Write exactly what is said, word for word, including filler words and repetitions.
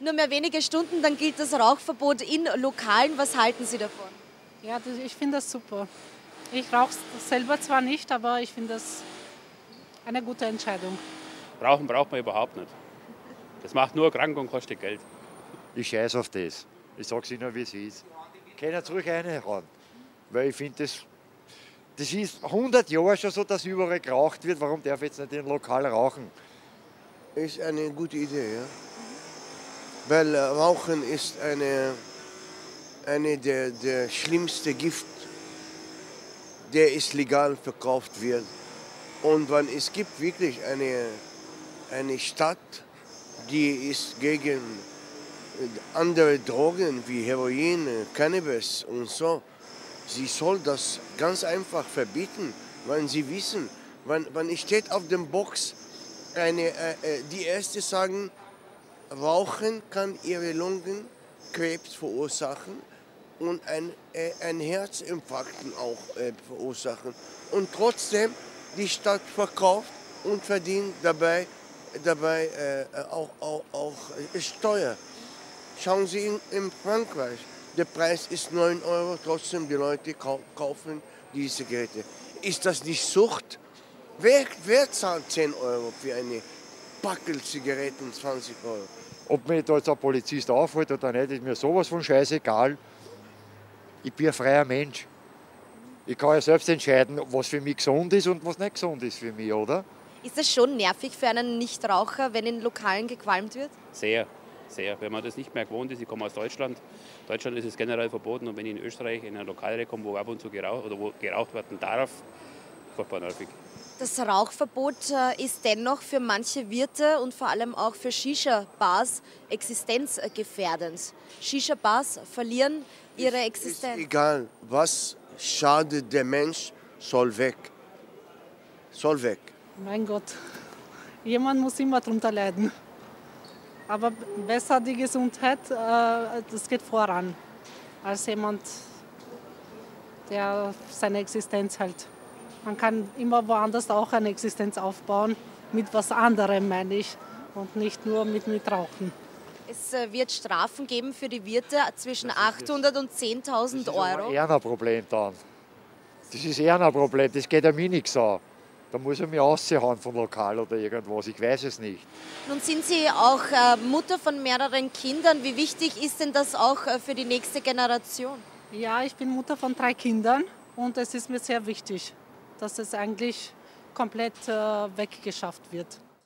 Nur mehr wenige Stunden, dann gilt das Rauchverbot in Lokalen. Was halten Sie davon? Ja, das, ich finde das super. Ich rauche selber zwar nicht, aber ich finde das eine gute Entscheidung. Rauchen braucht man überhaupt nicht. Das macht nur krank und kostet Geld. Ich scheiße auf das. Ich sage es Ihnen, wie es ist. Können Sie ruhig reinhauen. Weil ich finde, das, das ist hundert Jahre schon so, dass überall geraucht wird. Warum darf ich jetzt nicht im Lokal rauchen? Ist eine gute Idee, ja. Weil äh, Rauchen ist eine, eine der, der schlimmsten Gift, der ist legal verkauft wird. Und wenn es gibt wirklich eine, eine Stadt, die ist gegen andere Drogen wie Heroin, Cannabis und so. Sie soll das ganz einfach verbieten, wenn sie wissen, wenn, wenn steht auf dem Box, eine, äh, die Ärzte sagen, Rauchen kann ihre Lungenkrebs verursachen und ein, äh, ein Herzinfarkt auch äh, verursachen. Und trotzdem die Stadt verkauft und verdient dabei, dabei äh, auch, auch, auch äh, Steuer. Schauen Sie in, in Frankreich, der Preis ist neun Euro, trotzdem die Leute kau kaufen diese Geräte. Ist das nicht Sucht? Wer, wer zahlt zehn Euro für eine Packel Zigaretten, zwanzig Euro? Ob mich da jetzt ein Polizist aufhält oder nicht, ist mir sowas von scheißegal. Ich bin ein freier Mensch. Ich kann ja selbst entscheiden, was für mich gesund ist und was nicht gesund ist für mich, oder? Ist es schon nervig für einen Nichtraucher, wenn in Lokalen gequalmt wird? Sehr, sehr. Wenn man das nicht mehr gewohnt ist, ich komme aus Deutschland. In Deutschland ist es generell verboten und wenn ich in Österreich in ein Lokal komme, wo ab und zu geraucht, oder wo geraucht werden darf, furchtbar nervig. Das Rauchverbot ist dennoch für manche Wirte und vor allem auch für Shisha-Bars existenzgefährdend. Shisha-Bars verlieren ihre Existenz. Ist egal, was schadet der Mensch, soll weg. Soll weg. Mein Gott, jemand muss immer drunter leiden. Aber besser die Gesundheit, das geht voran, als jemand, der seine Existenz hält. Man kann immer woanders auch eine Existenz aufbauen, mit was anderem meine ich, und nicht nur mit, mit Rauchen. Es wird Strafen geben für die Wirte zwischen achthundert und zehntausend Euro. Das ist eher ein Problem dann. Das ist eher ein Problem, das geht ja mir nichts an. Da muss er mich raushauen vom Lokal oder irgendwas, ich weiß es nicht. Nun sind Sie auch äh, Mutter von mehreren Kindern. Wie wichtig ist denn das auch äh, für die nächste Generation? Ja, ich bin Mutter von drei Kindern und es ist mir sehr wichtig, dass es eigentlich komplett äh, weggeschafft wird.